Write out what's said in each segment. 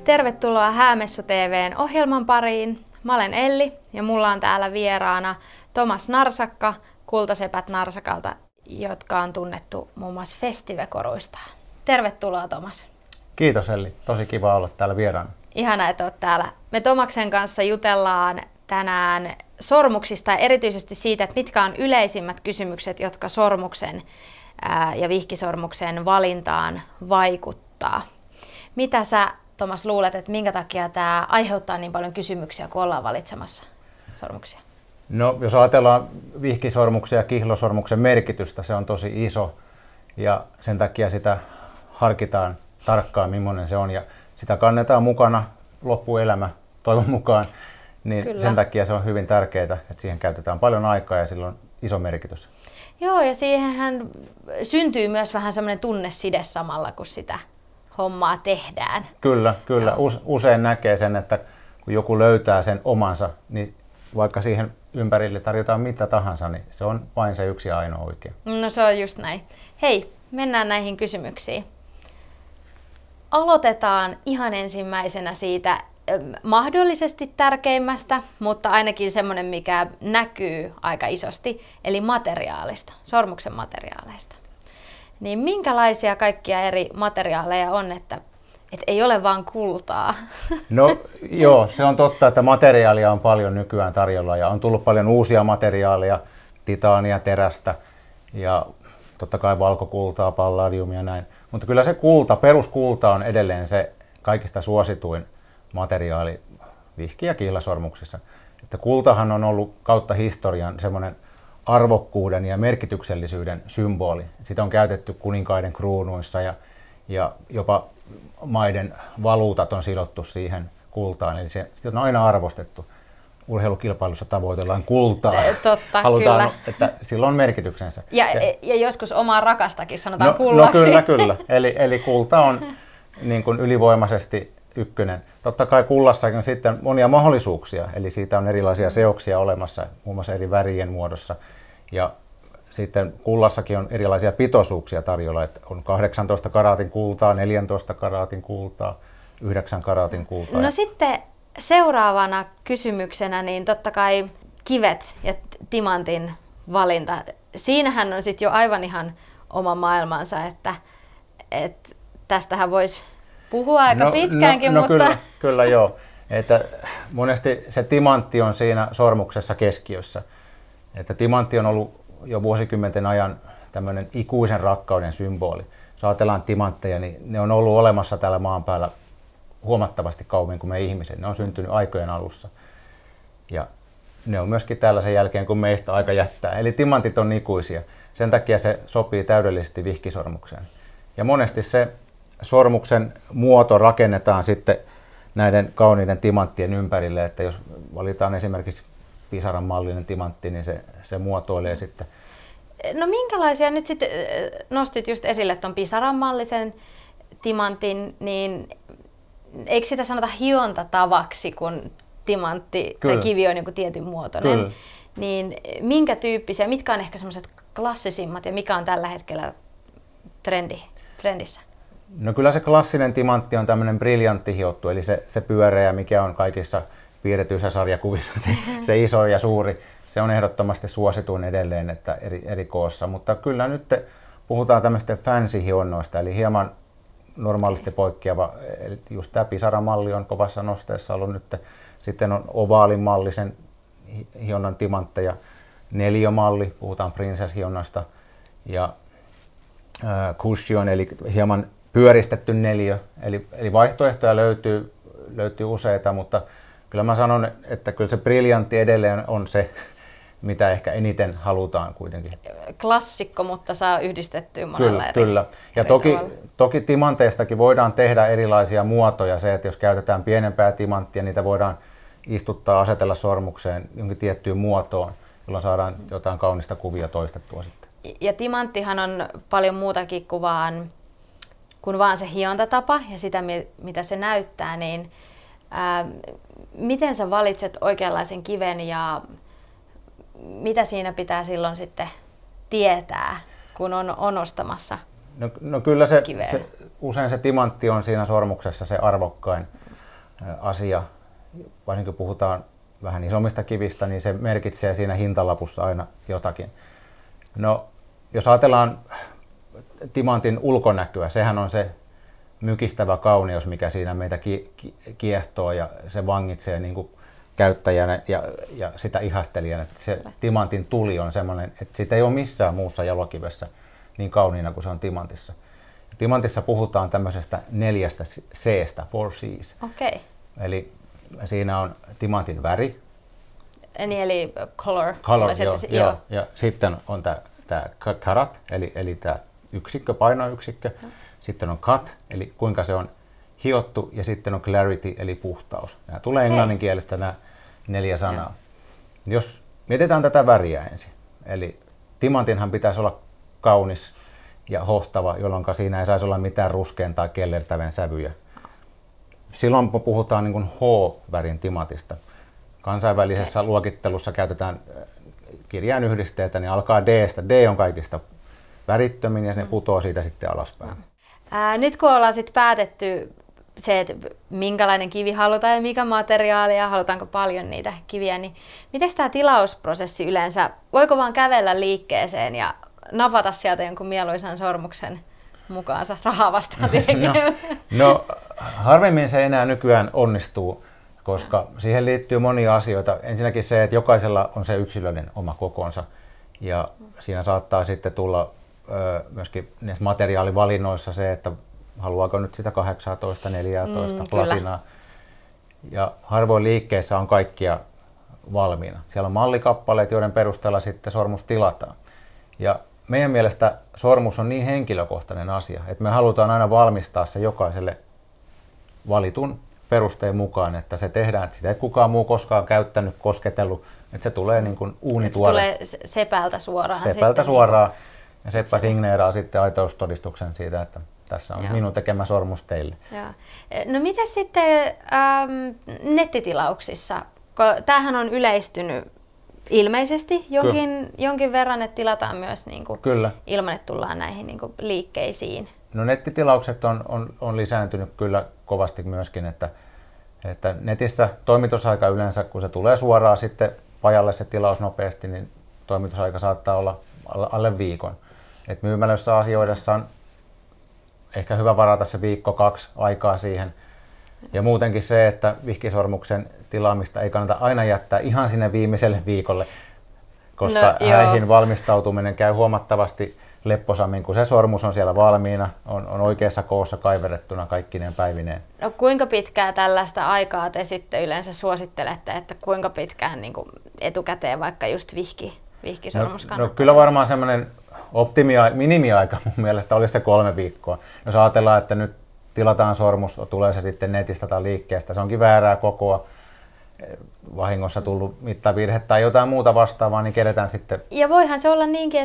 Tervetuloa Häämessu TV:n ohjelman pariin. Mä olen Elli ja mulla on täällä vieraana Tomas Narsakka Kultasepät Narsakalta, jotka on tunnettu muun muassa festivekoruista. Tervetuloa Tomas. Kiitos Elli, tosi kiva olla täällä vieraana. Ihana, että oot täällä. Me Tomaksen kanssa jutellaan tänään sormuksista ja erityisesti siitä, että mitkä on yleisimmät kysymykset, jotka sormuksen ja vihkisormuksen valintaan vaikuttaa. Mitä sä, Tomas, luulet, että minkä takia tämä aiheuttaa niin paljon kysymyksiä, kun ollaan valitsemassa sormuksia? No, jos ajatellaan vihkisormuksen ja kihlosormuksen merkitystä, se on tosi iso ja sen takia sitä harkitaan tarkkaan, millainen se on, ja sitä kannetaan mukana loppuelämä toivon mukaan, niin kyllä. Sen takia se on hyvin tärkeää, että siihen käytetään paljon aikaa ja sillä on iso merkitys. Joo, ja siihenhän syntyy myös vähän semmoinen tunneside samalla, kun sitä hommaa tehdään. Kyllä. Usein näkee sen, että kun joku löytää sen omansa, niin vaikka siihen ympärille tarjotaan mitä tahansa, niin se on vain se yksi ainoa oikea. No se on just näin. Hei, mennään näihin kysymyksiin. Aloitetaan ihan ensimmäisenä siitä mahdollisesti tärkeimmästä, mutta ainakin semmoinen, mikä näkyy aika isosti, eli materiaalista, sormuksen materiaaleista. Niin minkälaisia kaikkia eri materiaaleja on, että ei ole vaan kultaa? No joo, se on totta, että materiaalia on paljon nykyään tarjolla ja on tullut paljon uusia materiaaleja, titaania, terästä ja totta kai valkokultaa, palladiumia ja näin. Mutta kyllä se kulta, peruskulta on edelleen se kaikista suosituin materiaali vihki- ja kihlasormuksissa. Että kultahan on ollut kautta historian semmoinen arvokkuuden ja merkityksellisyyden symboli. Sitä on käytetty kuninkaiden kruunuissa ja jopa maiden valuutat on sidottu siihen kultaan. Eli sitä on aina arvostettu. Urheilukilpailussa tavoitellaan kultaa. Totta, halutaan, kyllä. että sillä on merkityksensä. Ja joskus omaa rakastakin sanotaan kullaksi. No kyllä. Eli kulta on niin kuin ylivoimaisesti ykkönen. Totta kai kullassakin on sitten monia mahdollisuuksia, eli siitä on erilaisia seoksia olemassa, muun muassa eri värien muodossa. Ja sitten kullassakin on erilaisia pitoisuuksia tarjolla, että on 18 karaatin kultaa, 14 karaatin kultaa, 9 karaatin kultaa. No sitten seuraavana kysymyksenä, niin totta kai kivet ja timantin valinta. Siinähän on sitten jo aivan ihan oma maailmansa, että tästähän voisi puhua aika pitkäänkin, mutta... Kyllä joo. Että monesti se timantti on siinä sormuksessa keskiössä. Että timantti on ollut jo vuosikymmenten ajan tämmöinen ikuisen rakkauden symboli. Jos ajatellaan timantteja, niin ne on ollut olemassa täällä maan päällä huomattavasti kauemmin kuin me ihmiset. Ne on syntynyt aikojen alussa. Ja ne on myöskin täällä sen jälkeen, kun meistä aika jättää. Eli timantit on ikuisia. Sen takia se sopii täydellisesti vihkisormukseen. Ja monesti se sormuksen muoto rakennetaan sitten näiden kauniiden timanttien ympärille, että jos valitaan esimerkiksi pisaran mallinen timantti, niin se muotoilee sitten. No minkälaisia, nyt sitten nostit just esille tuon pisaran mallisen timantin, niin eikö sitä sanota hiontatavaksi, kun timantti tai kivi on joku tietyn muotoinen? Kyllä. Niin minkä tyyppisiä, mitkä on ehkä semmoiset klassisimmat ja mikä on tällä hetkellä trendissä? No kyllä se klassinen timantti on tämmöinen briljantti hiottu, eli se pyöreä, mikä on kaikissa piirretyissä sarjakuvissa, se iso ja suuri. Se on ehdottomasti suosituin edelleen, että eri koossa, mutta kyllä nyt puhutaan tämmöistä fancy-hionnoista, eli hieman normaalisti poikkeava. Eli just tämä pisaramalli on kovassa nosteessa ollut nyt. Sitten on ovaalimallisen hionnan timantteja, neliömalli, puhutaan princess-hionnasta, ja cushion, eli hieman pyöristetty neliö. Eli vaihtoehtoja löytyy useita, mutta kyllä mä sanon, että kyllä se briljantti edelleen on se, mitä ehkä eniten halutaan kuitenkin. Klassikko, mutta saa yhdistettyä monella Kyllä. Ja toki timanteistakin voidaan tehdä erilaisia muotoja. Se, että jos käytetään pienempää timanttia, niitä voidaan istuttaa, asetella sormukseen jonkin tiettyyn muotoon, jolloin saadaan jotain kaunista kuvia toistettua sitten. Ja timanttihan on paljon muutakin kuin vaan se hiontatapa ja sitä, mitä se näyttää, niin miten sä valitset oikeanlaisen kiven ja mitä siinä pitää silloin sitten tietää, kun on ostamassa No kyllä usein se timantti on siinä sormuksessa se asia, varsinkin kun puhutaan vähän isommista kivistä, niin se merkitsee siinä hintalapussa aina jotakin. No, jos ajatellaan timantin ulkonäköä, sehän on se mykistävä kauneus, mikä siinä meitä kiehtoo ja se vangitsee niin kuin käyttäjänä ja sitä ihastelijana. Että se timantin tuli on semmoinen, että sitä ei ole missään muussa jalokivessä niin kauniina kuin se on timantissa. Timantissa puhutaan tämmöisestä 4 C:stä, 4 C's. Okei. Eli siinä on timantin väri. Eli color. Joo. Ja sitten on tämä carat, eli tämä yksikkö, painoyksikkö. Sitten on cut, eli kuinka se on hiottu, ja sitten on clarity, eli puhtaus. Nämä tulee englanninkielestä nämä 4 sanaa. Jos mietitään tätä väriä ensin, eli timantinhan pitäisi olla kaunis ja hohtava, jolloin siinä ei saisi olla mitään ruskean tai kellertävän sävyjä. Silloin puhutaan niin kuin H-värin timantista. Kansainvälisessä luokittelussa käytetään kirjainyhdisteitä, niin alkaa D:stä. D on kaikista värittömin ja se putoaa siitä sitten alaspäin. Nyt kun ollaan sitten päätetty se, että minkälainen kivi halutaan ja mikä materiaali ja halutaanko paljon niitä kiviä, niin miten tämä tilausprosessi yleensä, voiko vaan kävellä liikkeeseen ja napata sieltä jonkun mieluisan sormuksen mukaansa, rahaa vastaan tietenkin? No harvemmin se enää nykyään onnistuu, koska siihen liittyy monia asioita. Ensinnäkin se, että jokaisella on se yksilöllinen oma kokonsa ja siinä saattaa sitten tulla myöskin näissä materiaalivalinnoissa se, että haluaako nyt sitä 18, 14 platinaa. Ja harvoin liikkeessä on kaikkia valmiina. Siellä on mallikappaleet, joiden perusteella sitten sormus tilataan. Ja meidän mielestä sormus on niin henkilökohtainen asia, että me halutaan aina valmistaa se jokaiselle valitun perusteen mukaan, että se tehdään, että sitä ei kukaan muu koskaan käyttänyt, kosketellut, että se tulee niin kuin uunituore. Se tulee sepältä suoraan. Sepältä suoraan. Ja seppä signeeraa sitten aitoustodistuksen siitä, että tässä on minun tekemä sormus teille. Joo. No mitä sitten nettitilauksissa? Tämähän on yleistynyt ilmeisesti jonkin verran, että tilataan myös niin kuin ilman, että tullaan näihin niin kuin liikkeisiin. No nettitilaukset on lisääntynyt kyllä kovasti myöskin, että netissä toimitusaika yleensä, kun se tulee suoraan sitten pajalle se tilaus nopeasti, niin toimitusaika saattaa olla alle viikon. Et myymälössä asioidessa on ehkä hyvä varata se 1-2 aikaa siihen. Ja muutenkin se, että vihkisormuksen tilaamista ei kannata aina jättää ihan sinne viimeiselle viikolle, koska häihin valmistautuminen käy huomattavasti lepposammin, kun se sormus on siellä valmiina, on oikeassa koossa kaiverrettuna kaikkineen päivineen. No kuinka pitkää tällaista aikaa te sitten yleensä suosittelette, että kuinka pitkään niin kuin etukäteen vaikka just vihkisormus kannattaa? No kyllä varmaan semmoinen minimiaika mun mielestä olisi se 3 viikkoa. Jos ajatellaan, että nyt tilataan sormus, tulee se sitten netistä tai liikkeestä, se onkin väärää kokoa, vahingossa tullut mittavirhe tai jotain muuta vastaavaa, niin keretään sitten. Ja voihan se olla niinkin,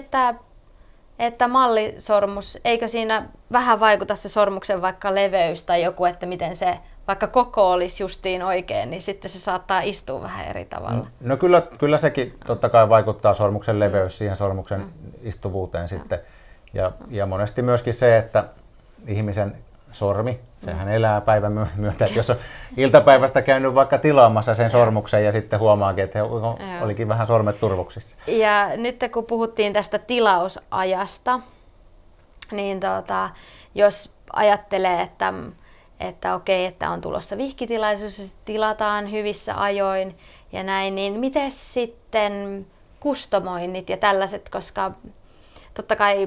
että mallisormus, eikö siinä vähän vaikuta se sormuksen vaikka leveys tai joku, että miten se vaikka koko olisi justiin oikein, niin sitten se saattaa istua vähän eri tavalla. No kyllä sekin totta kai vaikuttaa sormuksen leveys siihen sormuksen istuvuuteen sitten. Ja monesti myöskin se, että ihmisen sormi, sehän elää päivän myötä. Että jos on iltapäivästä käynyt vaikka tilaamassa sen sormuksen ja sitten huomaakin, että olikin vähän sormet turvoksissa. Ja nyt kun puhuttiin tästä tilausajasta, niin jos ajattelee, että okei, että on tulossa vihkitilaisuus ja tilataan hyvissä ajoin ja näin, niin miten sitten kustomoinnit ja tällaiset, koska totta kai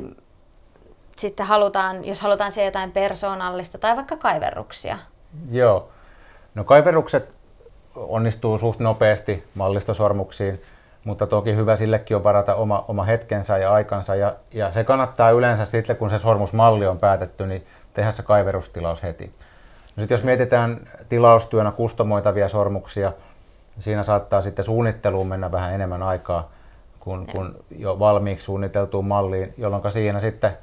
sitten jos halutaan siellä jotain persoonallista tai vaikka kaiverruksia. Joo. No kaiverrukset onnistuu suht nopeasti mallistosormuksiin, mutta toki hyvä sillekin on varata oma hetkensä ja aikansa. Ja se kannattaa yleensä sitten, kun se sormusmalli on päätetty, niin tehdä se kaiverustilaus heti. No sitten jos mietitään tilaustyönä kustomoitavia sormuksia, siinä saattaa sitten suunnitteluun mennä vähän enemmän aikaa kuin jo valmiiksi suunniteltuun malliin, jolloin siinä sitten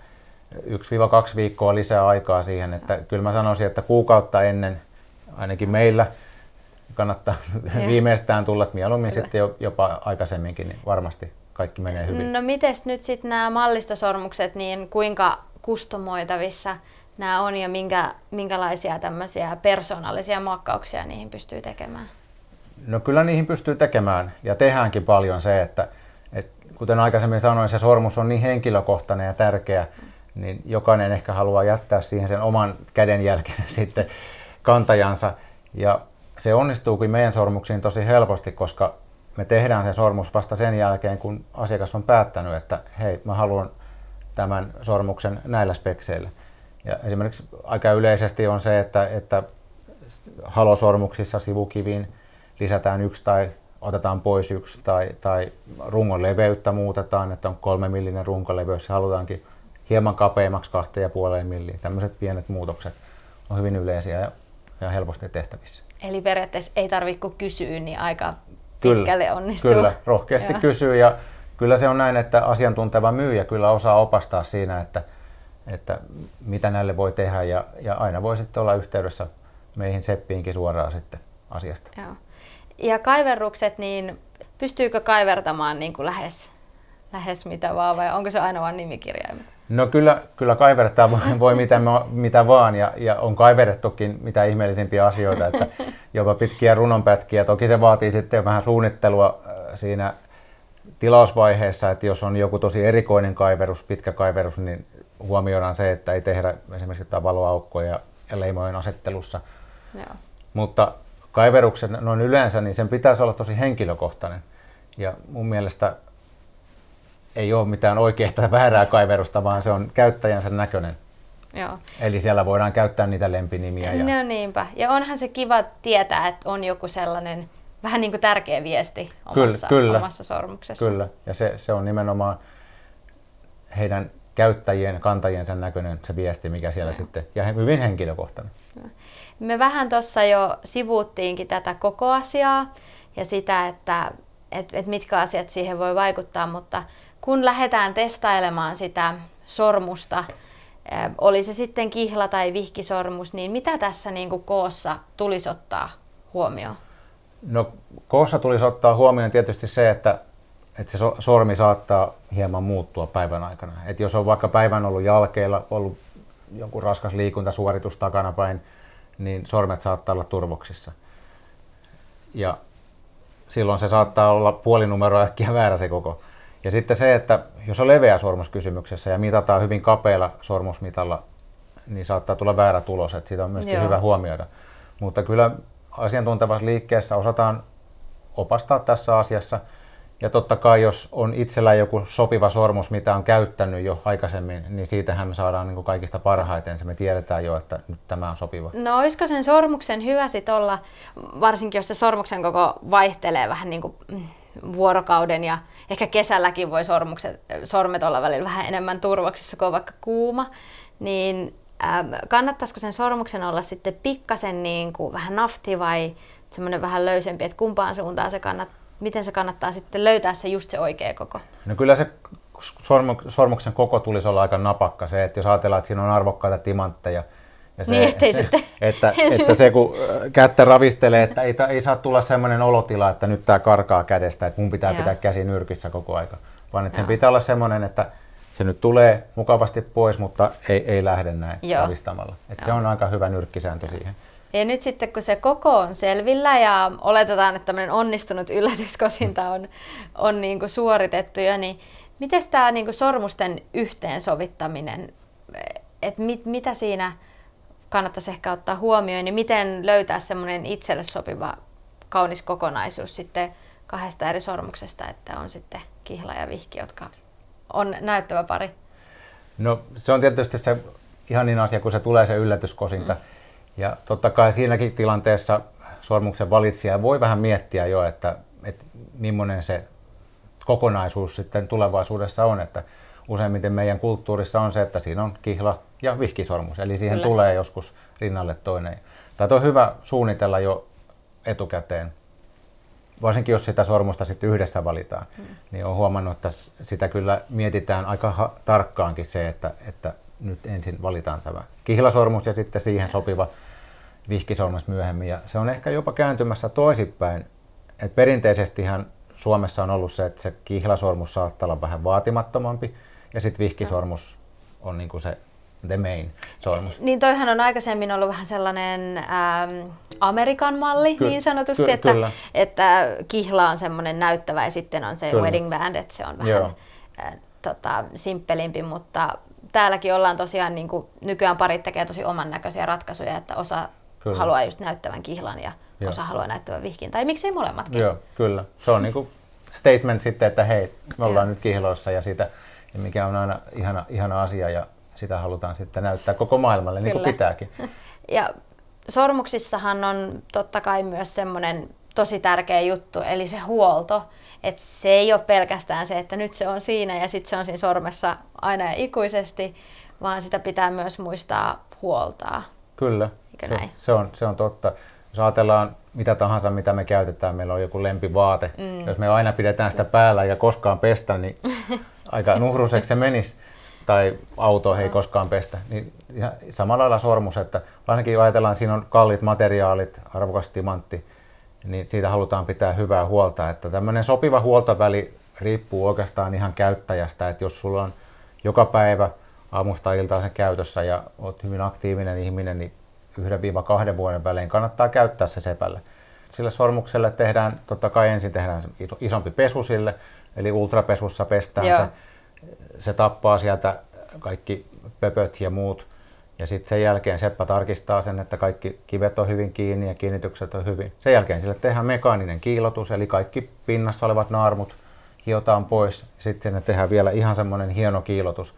1-2 viikkoa lisää aikaa siihen, että kyllä mä sanoisin, että kuukautta ennen, ainakin meillä, kannattaa viimeistään tulla, mieluummin sitten jopa aikaisemminkin, niin varmasti kaikki menee hyvin. No mites nyt sitten nämä mallistosormukset, niin kuinka kustomoitavissa nämä on ja minkälaisia tämmöisiä persoonallisia muokkauksia niihin pystyy tekemään? No kyllä niihin pystyy tekemään ja tehdäänkin paljon se, että kuten aikaisemmin sanoin, se sormus on niin henkilökohtainen ja tärkeä, niin jokainen ehkä haluaa jättää siihen sen oman kädenjälkensä sitten kantajansa. Ja se onnistuukin meidän sormuksiin tosi helposti, koska me tehdään se sormus vasta sen jälkeen, kun asiakas on päättänyt, että hei, mä haluan tämän sormuksen näillä spekseillä. Ja esimerkiksi aika yleisesti on se, että halosormuksissa sivukiviin lisätään yksi tai otetaan pois yksi tai rungon leveyttä muutetaan, että on 3 millinen runkoleveys, se halutaankin hieman kapeammaksi 2,5 milliä. Tämmöiset pienet muutokset on hyvin yleisiä ja helposti tehtävissä. Eli periaatteessa ei tarvitse kuin kysyä, niin aika pitkälle onnistuu. Kyllä, rohkeasti kysyy ja kyllä se on näin, että asiantunteva myyjä kyllä osaa opastaa siinä, että mitä näille voi tehdä ja aina voi sitten olla yhteydessä meihin seppiinkin suoraan sitten asiasta. Joo. Ja kaiverrukset, niin pystyykö kaivertamaan niin kuin lähes mitä vaan vai onko se aina vain nimikirjaimet? No kyllä kaivertaa voi mitä vaan ja on kaiverrettukin mitä ihmeellisimpiä asioita, että jopa pitkiä runonpätkiä. Toki se vaatii sitten vähän suunnittelua siinä tilausvaiheessa, että jos on joku tosi erikoinen kaiverus, pitkä kaiverus, niin huomioidaan se, että ei tehdä esimerkiksi jotain valoaukkoja ja leimojen asettelussa. Joo. Mutta kaiveruksen noin yleensä, niin sen pitäisi olla tosi henkilökohtainen. Ja mun mielestä ei ole mitään oikeaa tai väärää kaiverusta, vaan se on käyttäjänsä näköinen. Joo. Eli siellä voidaan käyttää niitä lempinimiä. No niinpä. Ja onhan se kiva tietää, että on joku sellainen vähän niin kuin tärkeä viesti omassa sormuksessa. Kyllä, ja se on nimenomaan heidän käyttäjien, kantajiensa näköinen se viesti, mikä siellä sitten, ja hyvin henkilökohtainen. Me vähän tuossa jo sivuuttiinkin tätä koko asiaa ja sitä, että mitkä asiat siihen voi vaikuttaa, mutta kun lähdetään testailemaan sitä sormusta, oli se sitten kihla tai vihkisormus, niin mitä tässä niin kuin koossa tulisi ottaa huomioon? No koossa tulisi ottaa huomioon tietysti se, että se sormi saattaa hieman muuttua päivän aikana. Et jos on vaikka päivän ollut jalkeilla, ollut jonkun raskas liikuntasuoritus takanapäin, niin sormet saattaa olla turvoksissa. Ja silloin se saattaa olla puolinumero äkkiä väärä se koko. Ja sitten se, että jos on leveä sormus kysymyksessä ja mitataan hyvin kapealla sormusmitalla, niin saattaa tulla väärä tulos, että siitä on myöskin hyvä huomioida. Mutta kyllä asiantuntevassa liikkeessä osataan opastaa tässä asiassa. Ja totta kai, jos on itsellä joku sopiva sormus, mitä on käyttänyt jo aikaisemmin, niin siitähän me saadaan niin kuin kaikista parhaiten. Me tiedetään jo, että nyt tämä on sopiva. No olisiko sen sormuksen hyvä sit olla, varsinkin jos se sormuksen koko vaihtelee vähän niin kuin vuorokauden ja ehkä kesälläkin voi sormet olla välillä vähän enemmän turvoksissa, kun on vaikka kuuma, niin kannattaisiko sen sormuksen olla sitten pikkasen niin kuin vähän nafti vai semmoinen vähän löysempi, että kumpaan suuntaan se miten se kannattaa sitten löytää se just se oikea koko? No kyllä se sormuksen koko tulisi olla aika napakka se, että jos ajatellaan, että siinä on arvokkaita timantteja ja se, niin, että se kun kättä ravistelee, että ei saa tulla sellainen olotila, että nyt tämä karkaa kädestä, että mun pitää pitää käsi nyrkissä koko aika, vaan että sen pitää olla sellainen, että se nyt tulee mukavasti pois, mutta ei lähde näin ravistamalla. Että se on aika hyvä nyrkkisääntö siihen. Ja nyt sitten kun se koko on selvillä ja oletetaan, että tämmöinen onnistunut yllätyskosinta on niin kuin suoritettu jo, niin miten tämä niin kuin sormusten yhteensovittaminen, että mitä siinä kannattaisi ehkä ottaa huomioon, niin miten löytää semmoinen itselle sopiva kaunis kokonaisuus sitten kahdesta eri sormuksesta, että on sitten kihla ja vihki, jotka on näyttävä pari? No se on tietysti se ihanin asia, kun se tulee se yllätyskosinta. Ja totta kai siinäkin tilanteessa sormuksen valitsija voi vähän miettiä jo, että millainen se kokonaisuus sitten tulevaisuudessa on. Että useimmiten meidän kulttuurissa on se, että siinä on kihla ja vihkisormus, eli siihen tulee joskus rinnalle toinen. Tätä on hyvä suunnitella jo etukäteen, varsinkin jos sitä sormusta sitten yhdessä valitaan. Niin olen huomannut, että sitä kyllä mietitään aika tarkkaankin se, että nyt ensin valitaan tämä kihlasormus ja sitten siihen sopiva vihkisormus myöhemmin. Ja se on ehkä jopa kääntymässä toisinpäin. Et perinteisestihän Suomessa on ollut se, että se kihlasormus saattaa olla vähän vaatimattomampi ja sitten vihkisormus on niin kuin se the main sormus. Niin toihan on aikaisemmin ollut vähän sellainen Amerikan malli niin sanotusti, että kihla on semmoinen näyttävä ja sitten on se wedding band, että se on vähän simppelimpi, mutta täälläkin ollaan tosiaan, niin kuin nykyään parit tekee tosi oman näköisiä ratkaisuja, että osa haluaa just näyttävän kihlan ja osa haluaa näyttävän vihkin, tai miksei molemmatkin. Joo, kyllä. Se on niin kuin statement sitten, että hei, me ollaan nyt kihloissa ja sitä, ja mikä on aina ihana asia ja sitä halutaan sitten näyttää koko maailmalle, niin kuin pitääkin. Ja sormuksissahan on totta kai myös semmoinen tosi tärkeä juttu, eli se huolto. Että se ei ole pelkästään se, että nyt se on siinä ja sitten se on siinä sormessa aina ja ikuisesti, vaan sitä pitää myös muistaa huoltaa. Kyllä, se on totta. Jos ajatellaan mitä tahansa, mitä me käytetään, meillä on joku lempivaate. Jos me aina pidetään sitä päällä ja koskaan pestä, niin aika nuhruseksi se menisi. Tai auto ei koskaan pestä. Niin ihan samalla lailla sormus, että ainakin ajatellaan, siinä on kalliit materiaalit, arvokas timantti, niin siitä halutaan pitää hyvää huolta. Että tämmöinen sopiva huoltoväli riippuu oikeastaan ihan käyttäjästä, että jos sulla on joka päivä aamusta iltaan sen käytössä ja olet hyvin aktiivinen ihminen, niin 1-2 vuoden välein kannattaa käyttää se sepälle. Sille sormukselle tehdään, totta kai ensin tehdään isompi pesu sille, eli ultrapesussa pestään se. Se tappaa sieltä kaikki pöpöt ja muut. Ja sitten sen jälkeen seppä tarkistaa sen, että kaikki kivet on hyvin kiinni ja kiinnitykset on hyvin. Sen jälkeen sille tehdään mekaaninen kiillotus, eli kaikki pinnassa olevat naarmut hiotaan pois. Sitten sinne tehdään vielä ihan semmoinen hieno kiillotus,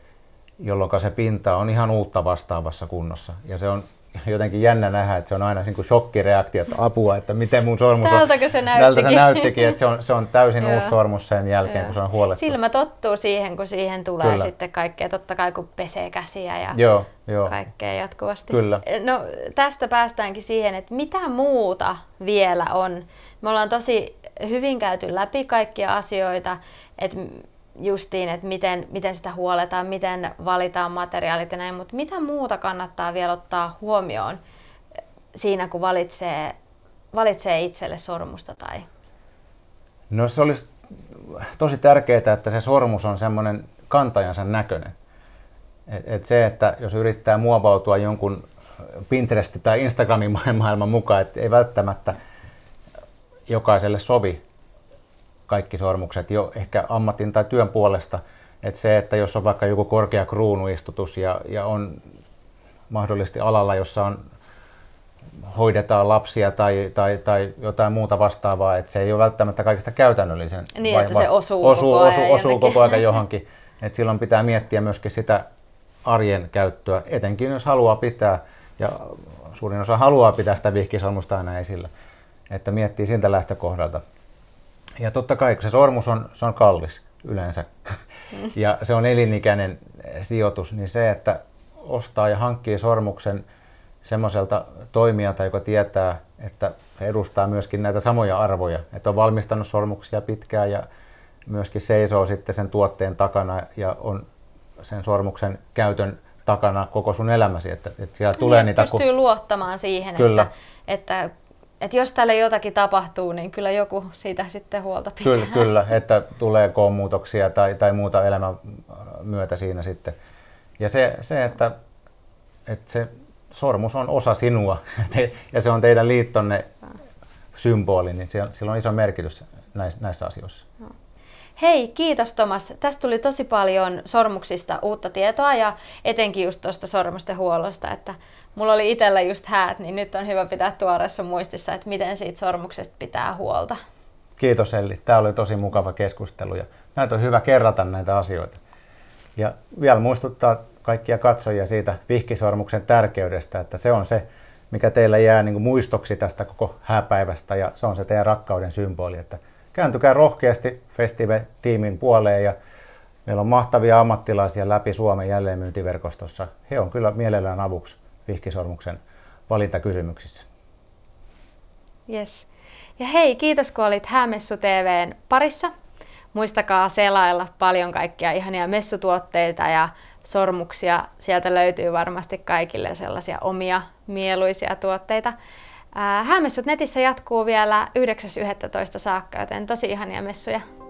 jolloin se pinta on ihan uutta vastaavassa kunnossa. Ja se on jotenkin jännä nähdä, että se on aina niin kuin shokkireaktio, että apua, että miten mun sormus on. Tältäkö se näyttikin? Tältä se näyttikin, että se on täysin uusi sormus sen jälkeen, kun se on huolettu. Silmä tottuu siihen, kun siihen tulee sitten kaikkea, totta kai kun pesee käsiä ja kaikkea jatkuvasti. Kyllä. No tästä päästäänkin siihen, että mitä muuta vielä on. Me ollaan tosi hyvin käyty läpi kaikkia asioita, että justiin, että miten sitä huoletaan, miten valitaan materiaalit ja näin, mutta mitä muuta kannattaa vielä ottaa huomioon siinä, kun valitsee itselle sormusta? Tai? No se olisi tosi tärkeää, että se sormus on semmoinen kantajansa näköinen. Et se, että jos yrittää muovautua jonkun Pinterestin tai Instagramin maailman mukaan, että ei välttämättä jokaiselle sovi kaikki sormukset jo ehkä ammatin tai työn puolesta. Että se, että jos on vaikka joku korkea kruunuistutus ja on mahdollisesti alalla, jossa hoidetaan lapsia tai jotain muuta vastaavaa, että se ei ole välttämättä kaikista käytännöllisen. Niin, että se osuu koko ajan johonkin. Että silloin pitää miettiä myöskin sitä arjen käyttöä, etenkin jos haluaa pitää, ja suurin osa haluaa pitää sitä vihkisormusta aina esillä, että miettii siltä lähtökohdalta. Ja totta kai, kun se sormus se on kallis yleensä ja se on elinikäinen sijoitus, niin se, että ostaa ja hankkii sormuksen semmoiselta toimijalta, joka tietää, että se edustaa myöskin näitä samoja arvoja, että on valmistanut sormuksia pitkään ja myöskin seisoo sitten sen tuotteen takana ja on sen sormuksen käytön takana koko sun elämäsi, että siellä tulee niitä... Pystyy luottamaan siihen, että jos tälle jotakin tapahtuu, niin kyllä joku siitä sitten huolta pitää. Kyllä, että tulee muutoksia tai muuta elämän myötä siinä sitten. Ja se että se sormus on osa sinua ja se on teidän liittonne symboli, niin sillä on iso merkitys näissä asioissa. No. Hei, kiitos Tomas. Tästä tuli tosi paljon sormuksista uutta tietoa ja etenkin just tuosta sormusten huollosta, että mulla oli itsellä just häät, niin nyt on hyvä pitää tuoreessa muistissa, että miten siitä sormuksesta pitää huolta. Kiitos Elli. Tämä oli tosi mukava keskustelu ja näitä on hyvä kerrata näitä asioita. Ja vielä muistuttaa kaikkia katsojia siitä vihkisormuksen tärkeydestä, että se on se, mikä teillä jää niin kuin muistoksi tästä koko hääpäivästä ja se on se teidän rakkauden symboli. Että kääntykää rohkeasti Festive-tiimin puoleen ja meillä on mahtavia ammattilaisia läpi Suomen jälleenmyyntiverkostossa. He on kyllä mielellään avuksi vihkisormuksen valintakysymyksissä. Yes. Ja hei, kiitos kun olit Häämessu TV:n parissa. Muistakaa selailla paljon kaikkia ihania messutuotteita ja sormuksia. Sieltä löytyy varmasti kaikille sellaisia omia mieluisia tuotteita. Häämessut netissä jatkuu vielä 9.11. saakka, joten tosi ihania messuja.